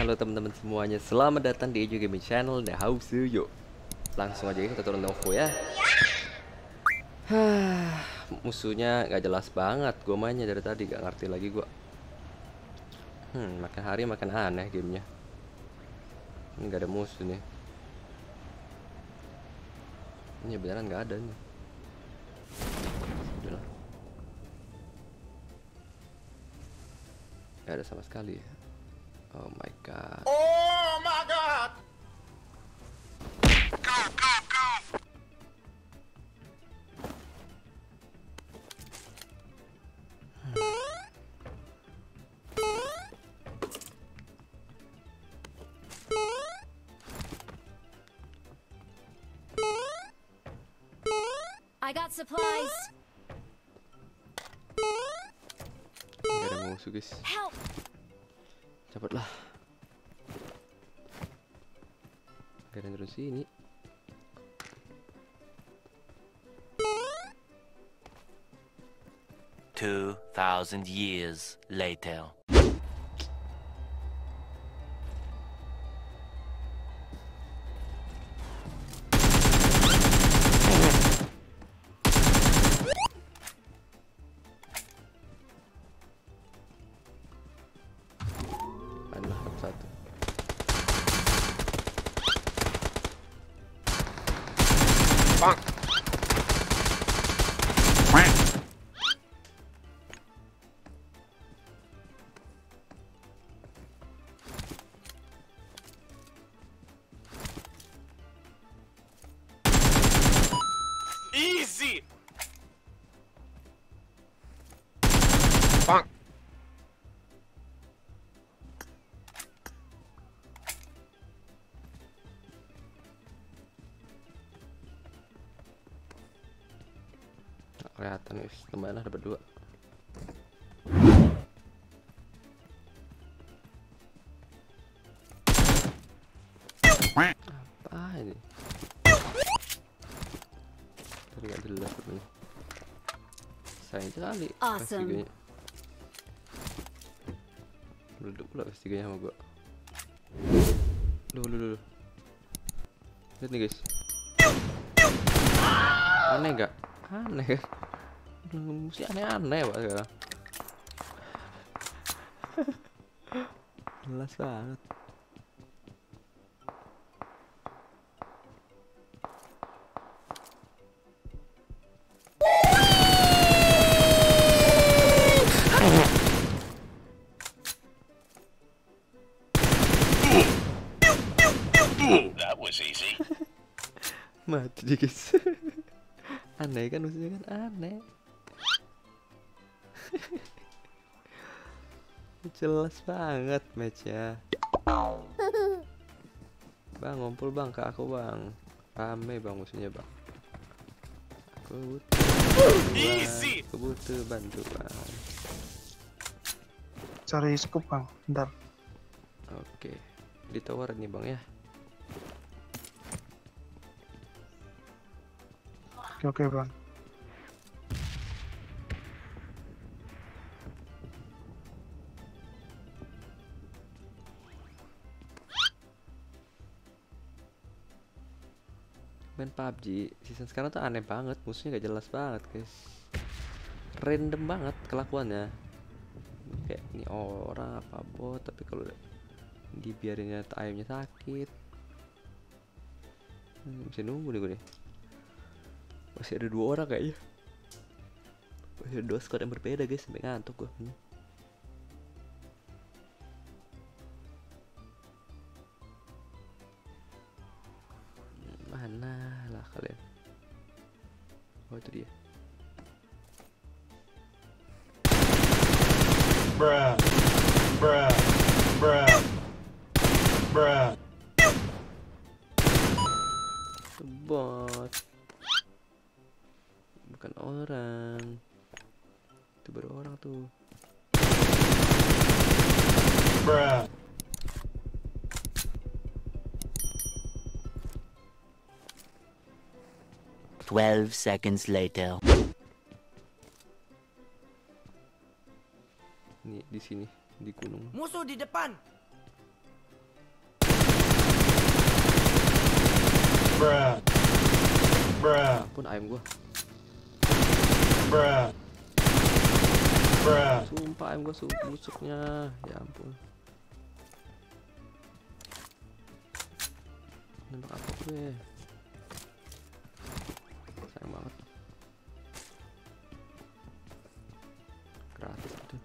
Halo teman-teman semuanya, selamat datang di Ejo Gaming Channel The House. Yuk, langsung aja kita turun Novo ya. Musuhnya gak jelas banget, gue mainnya dari tadi gak ngerti lagi gue. Makin hari makin aneh gamenya. Ini gak ada musuh nih. Ini beneran gak ada nih. Udah. Gak ada sama sekali. Oh my god. Oh my god. Go, go, go. I got supplies. Gak ada musuh guys. Help. Cepatlah. Gak ada yang terus sini. Two 2,000 years later. Aduh, satu. Bang. Easy. Bang. Nggak kelihatan guys, lumayan lah dapat 2. Apa ini? Tadi nggak jelas sebenarnya. Sayang sekali. Awesome. PS3-nya. Meledak pula PS3-nya sama gua. Duh. Lihat nih guys. Aneh nggak? Aneh kan? Mesti aneh-aneh pak sekarang. Jelas banget. That was easy. Mati dia guys. Aneh kan, maksudnya kan aneh. Jelas banget matchnya. Bang, ngumpul bang ke aku bang. Rame bang musuhnya bang. Aku Easy. butuh bantuan. Cari scoop bang, bentar. Oke, di tower nih bang ya. Oke bang. Main PUBG season sekarang tuh aneh banget, musuhnya gak jelas banget guys. Random banget kelakuannya. Kayak ini orang apa bot, tapi kalau dibiarinnya ayamnya sakit. Bisa nunggu deh gue deh. Masih ada 2 orang kayaknya. Masih ada 2 squad yang berbeda guys, sampai ngantuk gue. Mana lah kalian? Oh itu dia. Bruh. Bruh. Bruh. Bruh. Itu bot, bukan orang. Itu baru orang tuh. Bruh. Twelve seconds later. Nih di sini di gunung. Musuh di depan. Bruh. Bruh. Ampun ayam gua. Bruh. Bruh. Sumpah ayam gua busuknya. Ya ampun. Nembak apa gue? Sayang banget. Gratis gitu.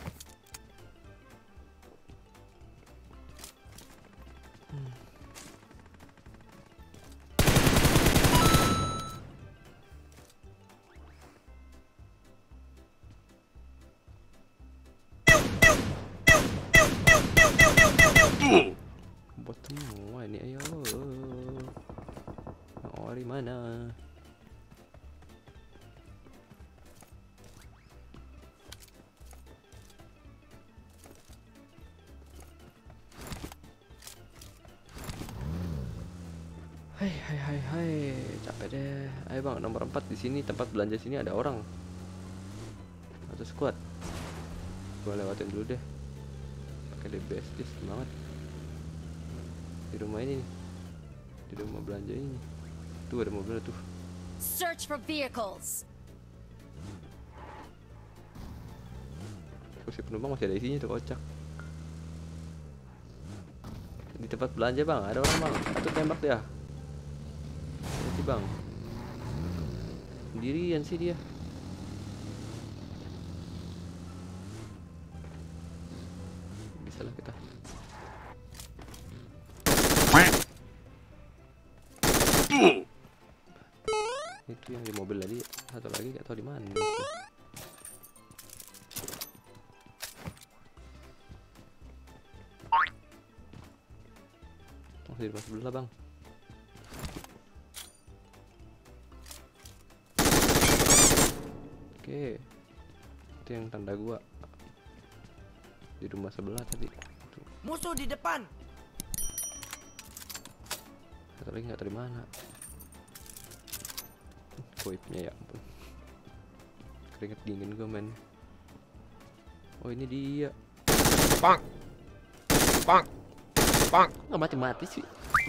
Bot semua ini, ayo. Ori mana? Hai, capek deh. Ayo bang, nomor 4 di sini tempat belanja sini ada orang. Atau squad. Gua lewatin dulu deh. Pakai DBS semangat. Di rumah ini nih. Di rumah belanja ini. Tuh ada mobil tuh. Search for vehicles. Kursi penumpang masih ada isinya tuh, kocak. Di tempat belanja bang, ada orang bang. Atau tembak dia. Nanti bang. Sendirian sih dia. Bisa lah kita. Itu yang di mobil tadi, satu lagi gak tahu di mana. Masih di rumah sebelah bang. Oke, itu yang tanda gua di rumah sebelah tadi. Tuh. Musuh di depan. Satu lagi nggak tahu di mana. Koipnya ya ampun. Keringet dingin gua men. Oh ini dia. Bang. Bang. Bang. Nggak mati-mati sih.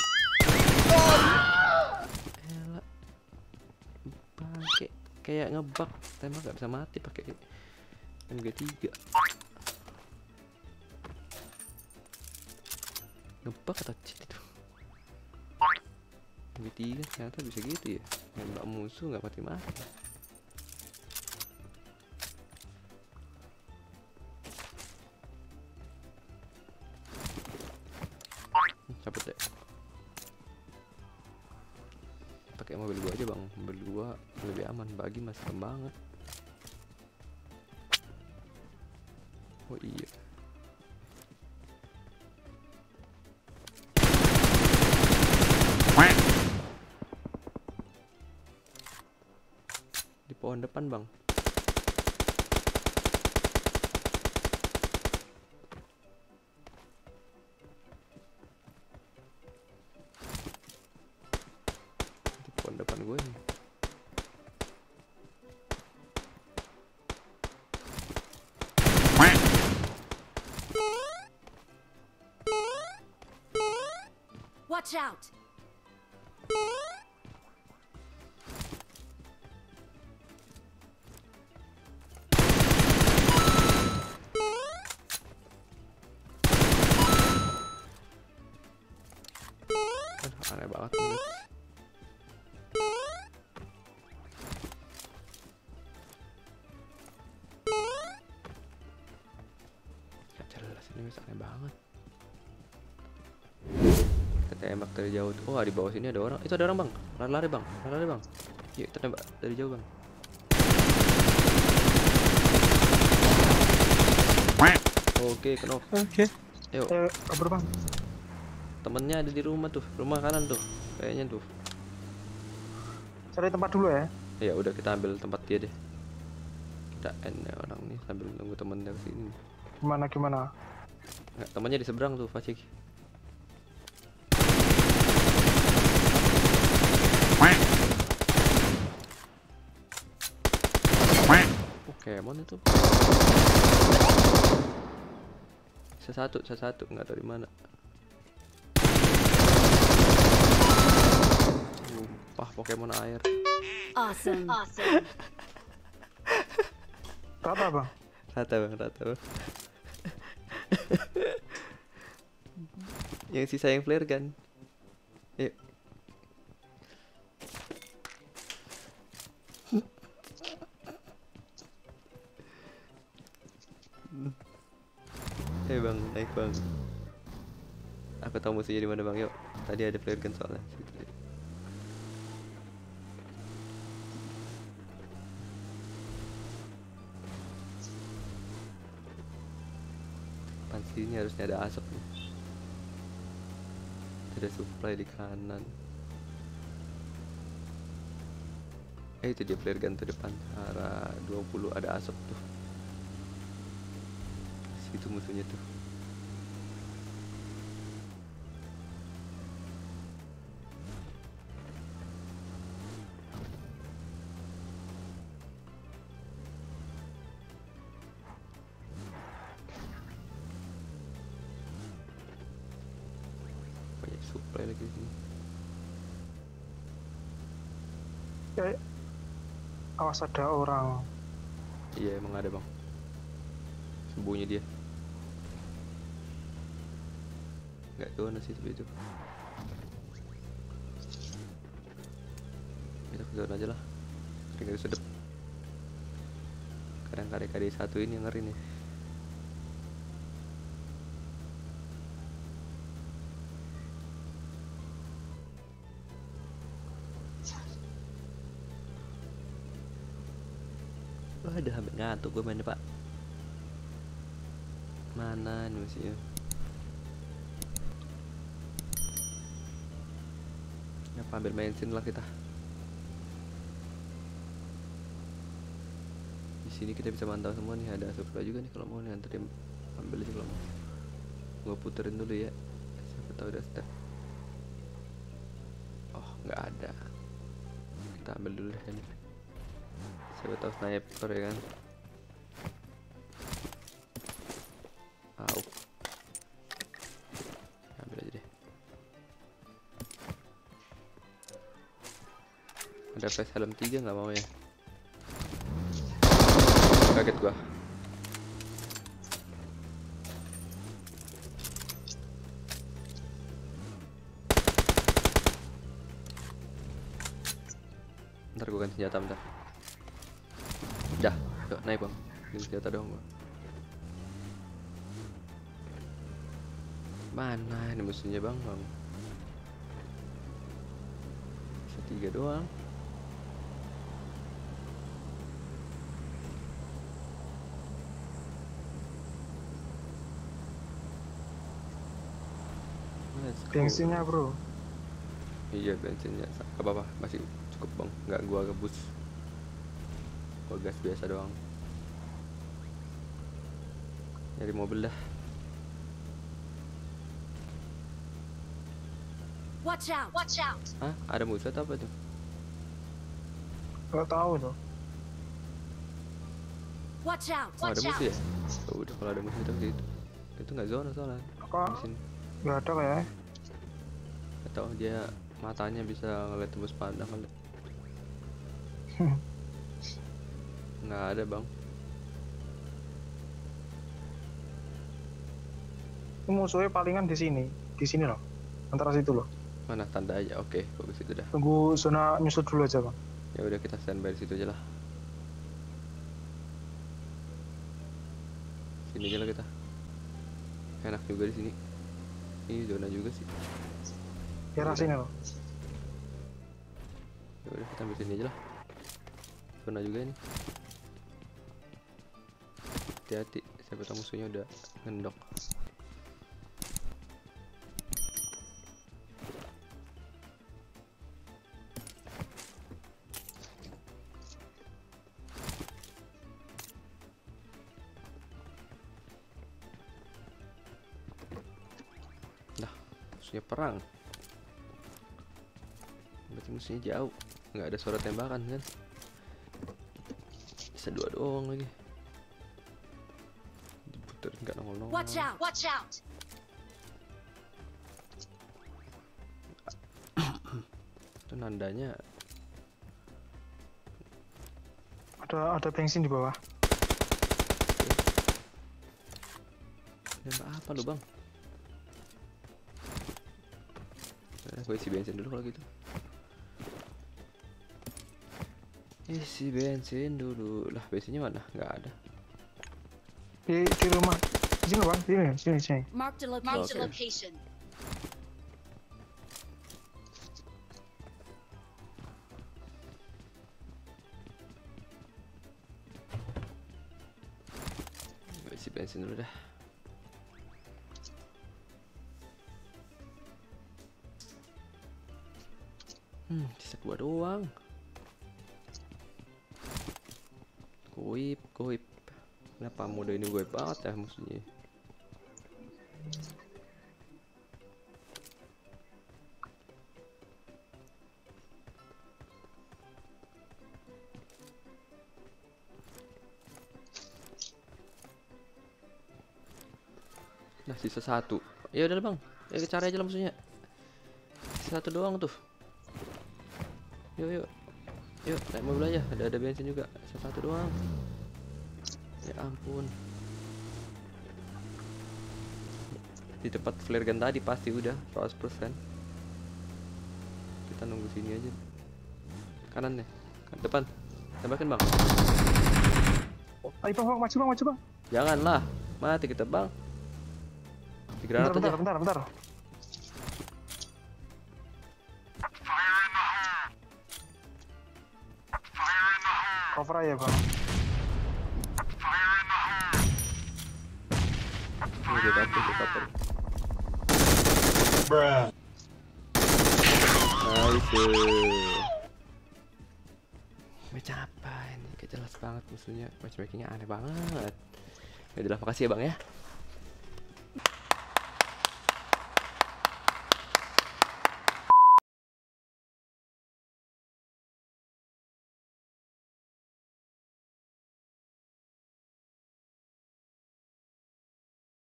Elah. Bangke. Kayak ngebug. Tembak nggak bisa mati pakai MG3. Ngebug atau cheat itu? MG3 ternyata bisa gitu ya. Nembak musuh nggak mati-mati. Cabut deh. Pakai mobil gua aja bang, mobil gua lebih aman, bagi masih serem banget. Oh iya. Di pohon depan bang. Di pohon depan gue nih. Watch out! Aduh, aneh banget nih. Gak jelas ini mas, aneh banget. Kita tembak dari jauh. Oh di bawah sini ada orang. Itu ada orang bang. Lari-lari bang. Lari-lari bang. Yuk kita tembak dari jauh bang. Oke, kenop. Oke. Ayo, Kabur bang. temennya ada di rumah tuh, rumah kanan tuh, kayaknya tuh. Cari tempat dulu ya. Ya udah kita ambil tempat dia deh. Kita end ya orang nih sambil nunggu temennya kesini. Gimana? Nggak, temennya di seberang tuh, Facik. Pokemon itu. Satu nggak tahu di mana. Pokemon air. Awesome. Awesome. Rata bang. Rata bang, rata bang. Yang sisa yang flare gun. Yuk. Bang, naik bang. Aku tahu musuhnya di mana bang. Yuk. Tadi ada flare gun soalnya. Situ. Pasti ini harusnya ada asap nih. Ada supply di kanan. Itu dia flare gun tuh depan. Arah 20 ada asap tuh. Situ musuhnya tuh. Banyak supply lagi di sini. Ya, awas ada orang. Iya emang ada bang. Sembunyi dia. Nggak zona sih tapi itu. Kita ke zona aja lah. Sering sedep. Kadang KD satu ini yang ngeri nih. Ada hampir ngantuk gue mainnya pak. Mana nih musuhnya? Apa ambil bensin lah kita. Di sini kita bisa mantau semua nih, ada supply juga nih kalau mau nih, nanti ambil aja kalau mau. Gua puterin dulu ya. Siapa tahu udah start. Oh nggak ada. Kita ambil dulu deh ini. Siapa tahu sniper ya kan. Au. Ambil aja deh. Ada flash helm 3 nggak mau ya? Kaget gua. Ntar gua ganti senjata bentar. Dah, yuk naik bang. Ganti senjata dong gua. Mana ini musuhnya bang? Bisa 3 doang. Bensinnya bro. Iya bensinnya apa masih cukup bang, nggak gua ngebus, gua gas biasa doang. Nyari mobil dah. Watch out! Watch out! Hah? Ada musuh atau apa tuh? Gak tahu tuh. Watch out! Oh, ada Watch musuh out! ya? Oh, udah kalau ada musuh itu nggak zona soalnya. Apa? Di sini. Gak ada kayak. Atau dia matanya bisa ngeliat tembus pandang kali. Nggak ada bang. Musuhnya palingan di sini loh, antara situ loh. Mana tanda aja? Oke, bagus itu dah. Tunggu zona nyusut dulu aja bang. Ya udah kita standby di situ aja lah. Sini aja lah kita. Enak juga di sini. Ini zona juga sih. Daerah sini loh. Ya udah kita ambil sini aja lah. Zona juga ini. Hati-hati, siapa tahu musuhnya udah ngendok. Dah, musuhnya perang. Berarti musuhnya jauh, nggak ada suara tembakan kan? Bisa 2 doang lagi. Diputer nggak nongol. Watch out! Watch out! Itu nandanya Ada bensin di bawah. Nembak apa lu bang? Gue isi bensin dulu kalau gitu. Isi bensin dulu. Lah bensinnya mana? Nggak ada. Di rumah. Di sini bang, sini. Marked a location. Okay. Location. Gue isi bensin dulu dah. Sisa 2 doang. Goib. Kenapa mode ini goib banget ya musuhnya? Nah, sisa 1. Ya udah bang, ya cari aja lah musuhnya. Sisa 1 doang tuh. Yuk, naik mobil aja. Ada bensin juga. Satu doang. Ya ampun. Di tempat flare gun tadi pasti udah 100%. Kita nunggu sini aja. Kanan nih, kan depan. Tembakin bang. Ayo bang, maju bang. Janganlah, mati kita bang. Di granat aja. Bentar. Cover aja bang. Ini dia cover. Bruh. Nice. Macam apa ini? Gak jelas banget musuhnya. Matchmakingnya aneh banget. Ya udah, makasih ya bang ya.